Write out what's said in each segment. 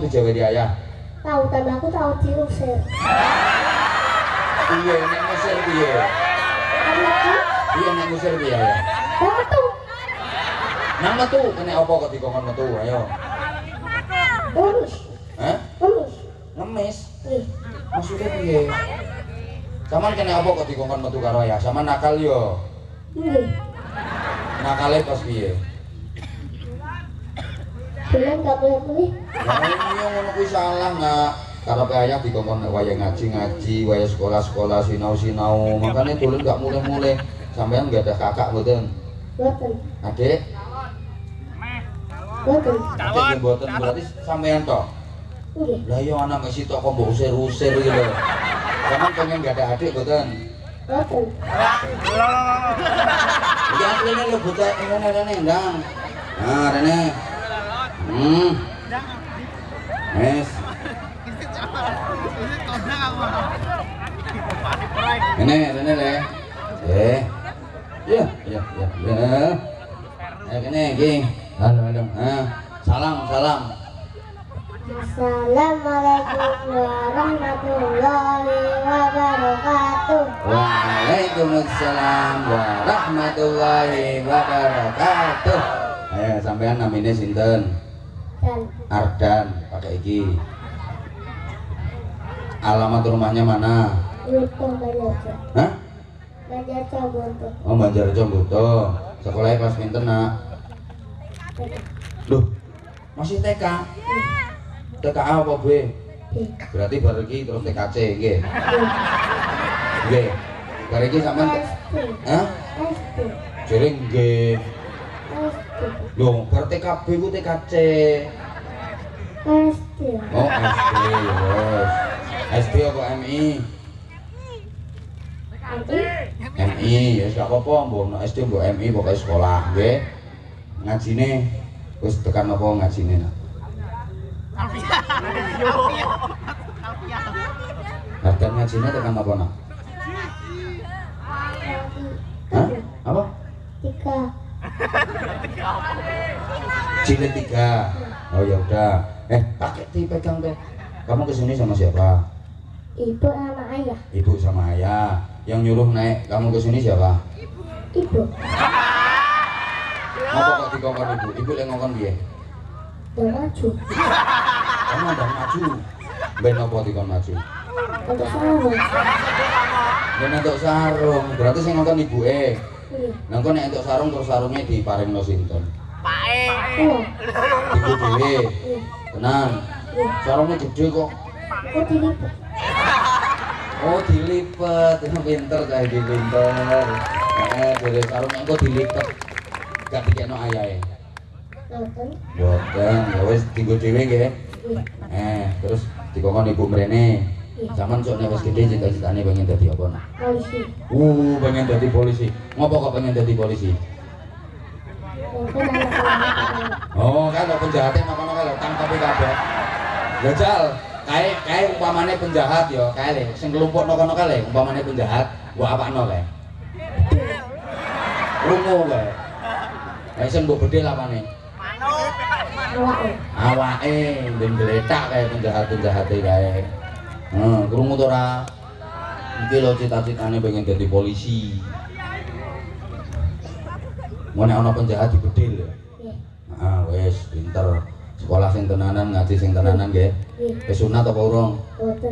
dijaweli ayah? Tahu, tapi aku tahu diusir. Piye nek ngusir piye? Piye nek ngusir piye ayah? Metu. Nang metu kene apa kok dikongkon metu ayo. Urus. Hah? Urus. Ngemis. Ih, Maksudnya piye? Saman kene apa kok dikongkon metu karo ayah? Sama nakal yo. nggih. Nakale pas piye? Bulan gak boleh beli. Lah iya ngono kuwi salah nak. Karepe ayah dikongkon nek wayah ngaji, wayah sekolah, sinau. Makanya dolen gak mulai-mulai. Sampean gak ada kakak mboten? Boten. Adik? Boten. Adik mboten berarti sampean tok. Nggih. Lah iya anak mesti tok kok mbok usir-usir iki lho. Sampeyan pengen gak ada adik mboten? Boten. Iki asline lho bocah rene ndang. Nah, rene. Wes. Rene le. Iya. Kene iki. Halo. Salam. Assalamualaikum warahmatullahi wabarakatuh. Waalaikumsalam warahmatullahi wabarakatuh. Ayo sampean namine sinten? Dan Ardan, pakai iki. Alamat rumahnya mana? Butuh Banjarjo. Hah? Banjarjo Butuh. Oh, Banjarjo Butuh. Sekolahnya kelas pinten, Nak? Loh, masih TK? TK apa, B? Berarti baru iki terus TKC, nggih. Nggih. Baru iki sampean Hah? SD. Jere nggih. SD. Loh, bar TKB ku TKC. SD. Oh, SD, wes. SD apa MI? MI, ya gak apa-apa, mbok nek SD mbok MI pokoke sekolah, nggih. Ngajine wis tekan apa ngajine, Nak? Harga ngajine tekan apa, Nak? Hah? Apa? 3. Jilid 3. Oh ya udah. Pakai dipegang teh. Kamu kesini sama siapa? Ibu sama ayah. Ibu sama ayah. Yang nyuruh naik kamu kesini siapa? Ibu. Apa kok dikongkon ibu? Ibu yang ngongkon piye? Udah maju. Kamu udah maju. Ben apa dikon maju? Untuk sarung. Ben entuk sarung. Berarti sing ngongkon ibuke. Iya. Lah kok nek entuk sarung terus sarungnya diparingno sinten? Oh. Ibu dhewe. Iya. Tenan. Iya. Sarungnya gede kok. Aku dilipet. Oh dilipet, itu pinter cah iki pinter. Dari sarungnya engko dilipet. Gak dikeno ayahe. Nonton. Boten, ya wis dienggo dhewe nggih. Iya. Terus dikongkon ibu mrene. Iya. Zaman sok nek wis gede cita-citane pengen dadi apa, Nak? Polisi. Pengen dadi polisi. Ngopo kok pengen dadi polisi? Mungkin anak-anak. Oh, kan kok penjahatnya makono kae lho, tangkepi kabeh. Jajal, kae umpamane penjahat ya, kae le sing kelompokno kono kae le, umpamane penjahat, mbok apakno kae. Rungu kae. Kae sing mbok bedhe apane? Awake. Awake ben gletak kae penjahat-penjahate kae. Krungu to ora? Iki lho cita-citane pengen dadi polisi. Mau nek ana penjahat dibedil ya. Iya. Wes pinter. Sekolah sing tenanan, ngaji sing tenanan nggih. Iya. Wis sunat apa urung? Boten.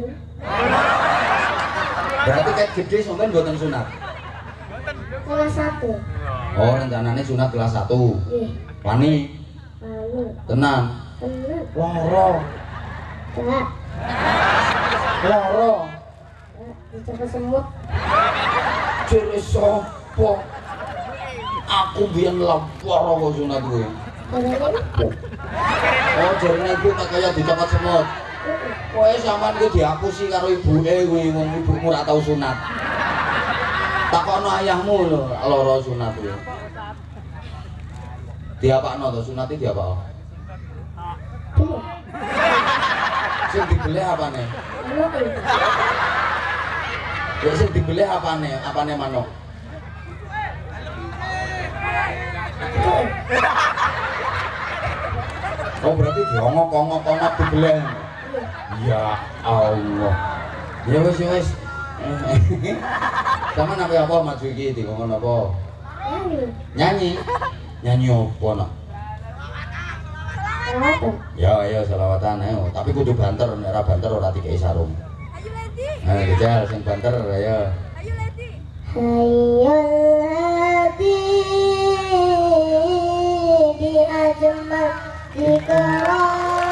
Berarti kayak gede sampean mboten sunat. Kelas 1. Oh, rencananya sunat kelas 1. Iya. Wani, Lalu. tenan. Tenang. Loro. Kak. Loro. Dicoba semut. Jere sapa? Aku biyen lapor kok sunat kuwi. Karena ibu. Oh, jarene ibu tak kaya dicokot semut. Kowe sampean ku diapusi karo ibuke kuwi, wong ibumu ora tau sunat. Takokno ayahmu lho, lara sunat kuwi. Diapakno to sunate diapakno? Iya. Sing dibeleh apane? Manuk ini. Ya sing dibeleh apane? Apane manuk? Oh berarti diongok-ongok-ongok dibeleng. Ya Allah. Ya wis ya wis. Sampeyan apa maju iki dikongkon apa? Nyanyi. Nyanyi apa nak? Ya ayo selawatan ayo, tapi kudu banter, nek ora banter ora dikei sarung. Ayo Gejal sing banter ayo. Ayo Lady. Hayyul hadi di ajmal dikara.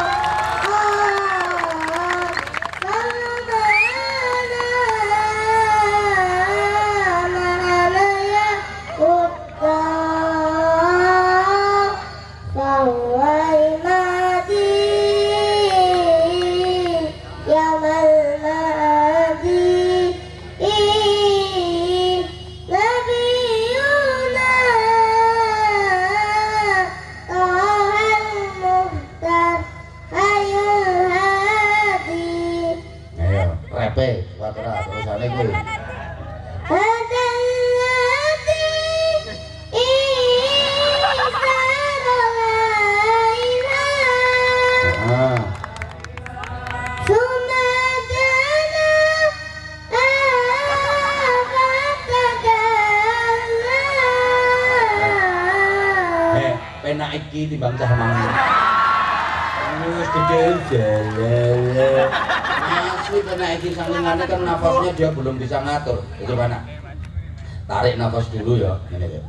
Iki timbang cah mangan. Wis gede jelele. Asli kena iki sangingane kan nafasnya dia belum bisa ngatur. Coba nak. Tarik nafas dulu ya. Ngene ya.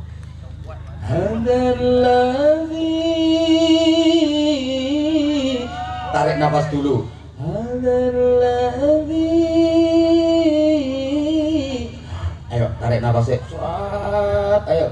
Hadallazi. Tarik nafas dulu. Hadallazi. Ayo tarik nafasnya. Ayo.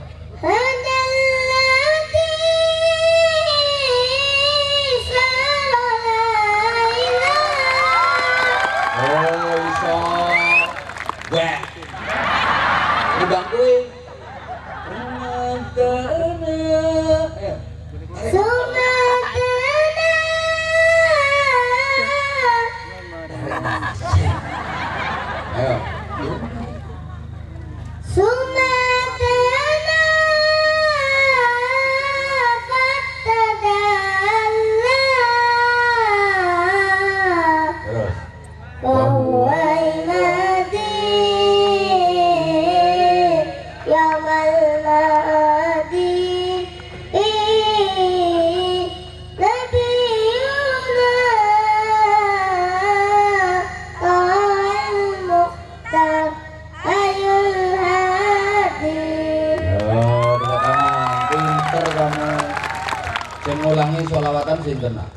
Ngulangi sholawatan sinten nak?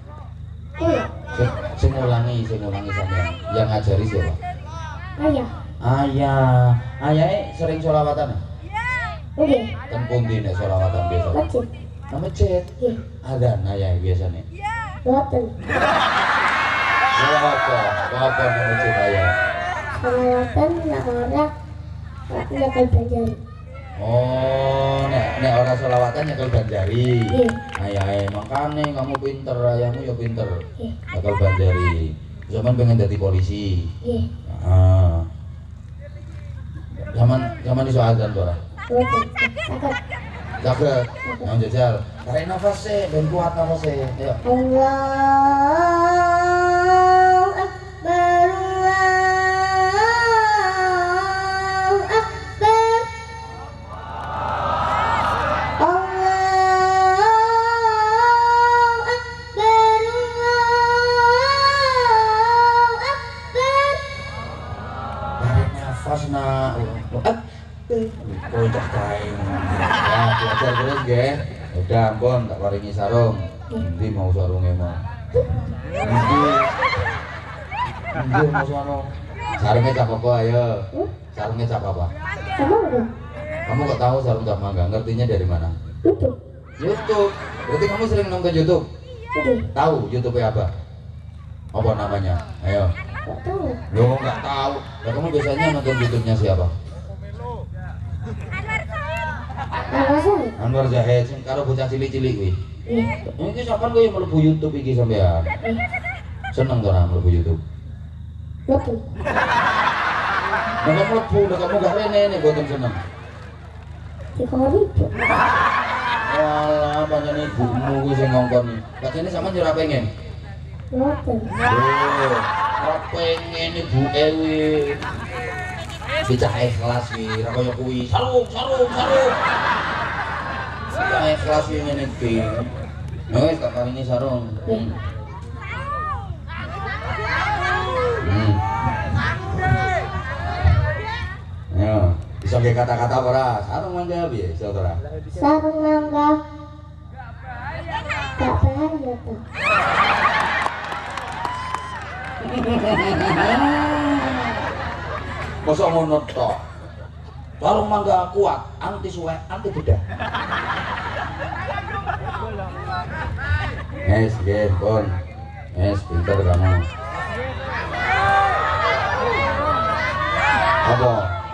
Sing ngulangi sampean. Yang ngajari siapa? Ayah sering sholawatan ya? Iya. Ten pundi nek sholawatan biasa? Masjid. Nang masjid? Iya. Adzan ayah biasane? Iya. Boten. Apa nang masjid ayah? Sholawatan nak ora nyekel banjari. Oh, nek ora sholawatan nyekel banjari. Iya. Ayah makane kamu pinter, ayahmu ya pinter. Iya. Nyekel banjari. Zaman pengen jadi polisi. Iya. Zaman iso adzan to ora? Jaga. Yang jajal. Tarik nafas sih, ben kuat nafas sih. Ayo. Allahu Akbar. Kocok kain. Ya, belajar terus nggih. Udah ampun tak paringi sarung. Endi mau sarunge mau? Endi mau sarung? Sarungnya cap apa ayo? Sarungnya cap apa? Kamu kok tahu sarung cap mangga? Ngertinya dari mana? YouTube. YouTube. Berarti kamu sering nonton YouTube? Tahu YouTube apa? Apa namanya? Ayo. Enggak tahu. Loh, enggak tahu. Ya, kamu biasanya nonton YouTube-nya siapa? Anwar Zahid sing karo bocah cilik-cilik kuwi. Iya. Iki sampean kowe mlebu YouTube iki sampean. Seneng to ora mlebu YouTube? Betul. Nek mlebu nek kamu gak rene nek boten seneng. Dikori. Walah, pancen ibumu kuwi sing ngongkon. Kajene sampean yo ora pengen. Mboten. Ora pengen ibuke kuwi. Bicah ikhlas kuwi, ora kaya kuwi. Sarung. Bicah ikhlas kuwi ngene iki. Wis tak paringi sarung. Ya, bisa kayak kata-kata apa ora? Sarung mangga piye, saudara? Sarung mangga. Tak bahaya tuh. Mosok ngono tok. Sarung mangga kuat, anti suwek, anti bedah. Nggih, pun. Pinter kamu. Apa?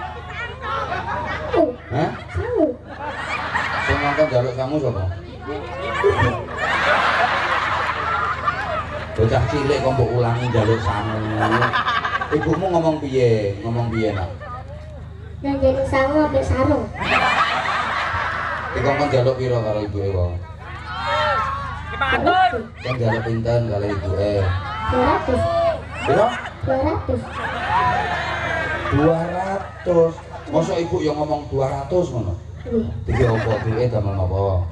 Hah? Sing nonton jaluk kamu sapa? Bocah cilik kok mbok ulangi jaluk sangu. Ibumu ngomong piye nak? Yang jadi sangu ambek sarung. Dikongkon jaluk piro karo ibuke wae? 500. Kan jaluk pinten karo ibuke? 200. Piro? 200. 200. Mosok ibu yang ngomong 200 ngono? Iki opo duwe damel napa?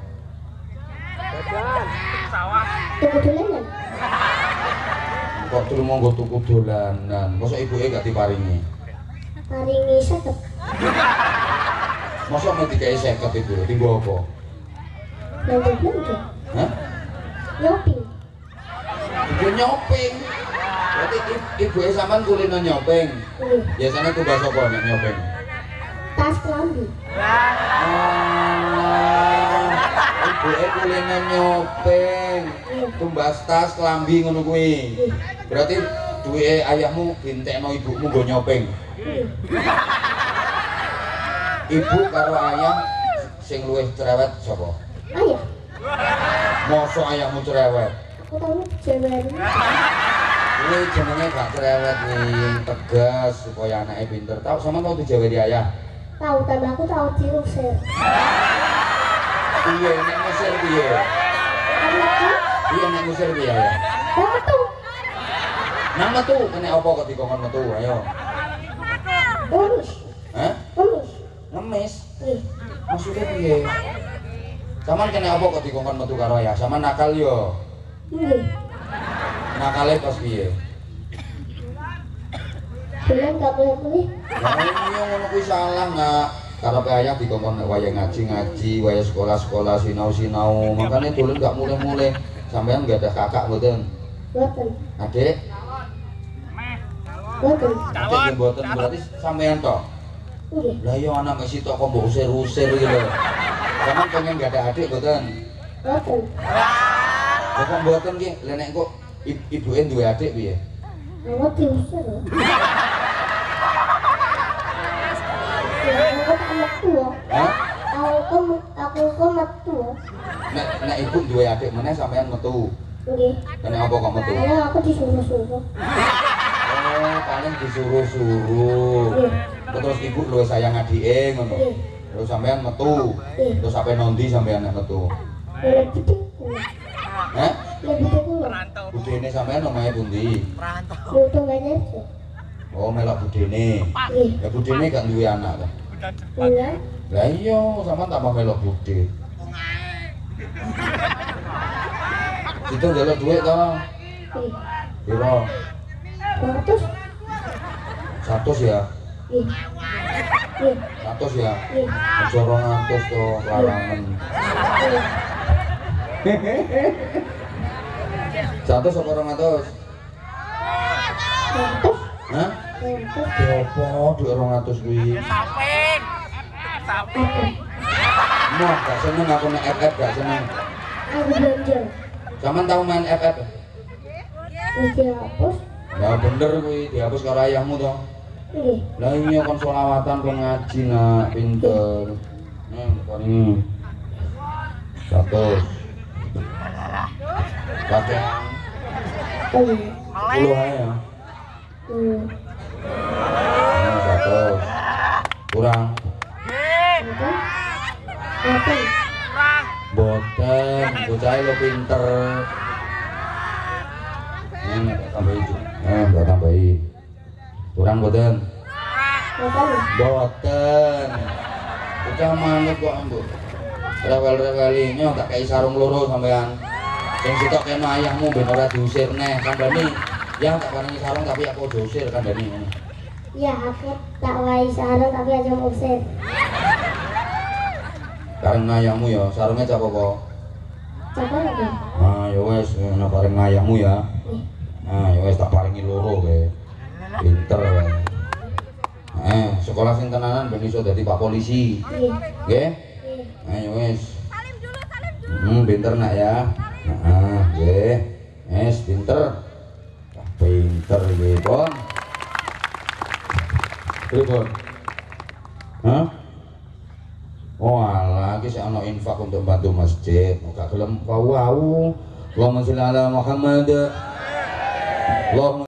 Tuku dolanan. Kok terus monggo tuku dolanan. Mosok ibuke gak diparingi? Paringi 50. Mosok mau dikai 50 ibu, tinggo apa? Belanja. Hah? Nyoping. Ibu nyoping. Berarti ibuke sampean kulino nyoping. Biasanya tuh bahasa apa nek nyoping? Tas kelambi. Ibuke kulino nyoping. Tumbas tas kelambi ngono kuwi. Berarti duwe ayahmu dintekno ibumu nggo nyoping. Ibu karo ayah sing luwih cerewet sapa? Ayah. Mosok ayahmu cerewet. Aku tahu cewek. Kuwi jenenge gak cerewet nih, tegas supaya anaknya pinter. Tahu sama tau dijawari ayah? Tahu, tapi aku tahu diusir. Iya, nek ngusir piye? Anakku. Iya, nek ngusir piye ya? Kamu tuh. Nang metu, kene apa kok dikongkon metu? Ayo. Ngemis. Hah? Ngemis. Ngemis? Nih. Maksudnya piye? Saman kene apa kok dikongkon metu karo ayah? Sama nakal yo. Nih. Nakale pas piye? Bulan gak boleh beli. Lah iya ngono kuwi salah, Nak. Karepe ayah dikongkon nek wayah ngaji, wayah sekolah-sekolah, sinau-sinau. Makanya dulu gak mulai-mulai. Sampean gak ada kakak mboten? Boten. Adik? Boten. Adik mboten berarti sampean tok. Nggih. Lah iya anak mesti tok kok mbok usir-usir iki lho. Sampeyan pengen gak ada adik mboten? Boten. Lah kok mboten ki? Lah nek kok ibuke duwe adik piye? Aku diusir. Aku tak metu. Hah? Aku metu. Nek ibu duwe adik meneh sampean metu. Nggih. Kene apa kok metu? Karena aku disuruh-suruh. Oh, paling disuruh-suruh. Terus ibu luwih sayang adike ngono. Terus sampean metu. Terus sampe nondi sampean nek metu. Lebih tinggi. Hah? Lebih tinggi. Budene sampean omahe pundi? Butuh banyak sih. Oh, melok budene. Nggih. Ya budene gak duwe anak kan? Iya. Lah iya, sampean tambah melok bude. Itu njaluk duit to. Nggih. Piro? 100. 100 ya? Nggih. Nggih. 100 ya? Nggih. Aja 200 to, larangan. 100 apa 200? 100. Hah? 100. Apa duit 200 kuwi? Apa? Moh, gak seneng aku nek FF gak seneng. Aku belanja. Sampeyan tau main FF? Wis dihapus. Ya bener kuwi, dihapus karo ayahmu to. Nggih. Lah iya kon selawatan kon ngaji nak, pinter. Kon ini. 100. Pakai Oh iya. 10 aja ya. 100. Kurang. Apa? Apa? pinter. Ini tak tambahin. Tak tambahin. Kurang boten? Boten. Udah manut kok Ambu. Rewel-reweli nyok tak kei sarung loro sampean. Sing sitok kene ayahmu ben ora diusir neh kandhani. Ya tak paringi sarung tapi aku diusir kandhani ngono. Ya aku tak wae sarung tapi aja usir. Kareng ayahmu ya, sarungnya cak apa? Cak apa? Ah ya wis, ana paring ayahmu ya. Ah ya wis tak paringi loro kowe. Pinter kowe. Sekolah sing tenanan ben iso dadi Pak Polisi. Nggih? Ayo wis. Salim dulu. Pinter nak ya. Heeh, nggih. Wis pinter. Pinter iki, Pon. Pripun? Hah? Oh alah, iki sik ana infak untuk bantu masjid. Gak gelem wau-wau. Allahumma sholli ala Muhammad. Allahumma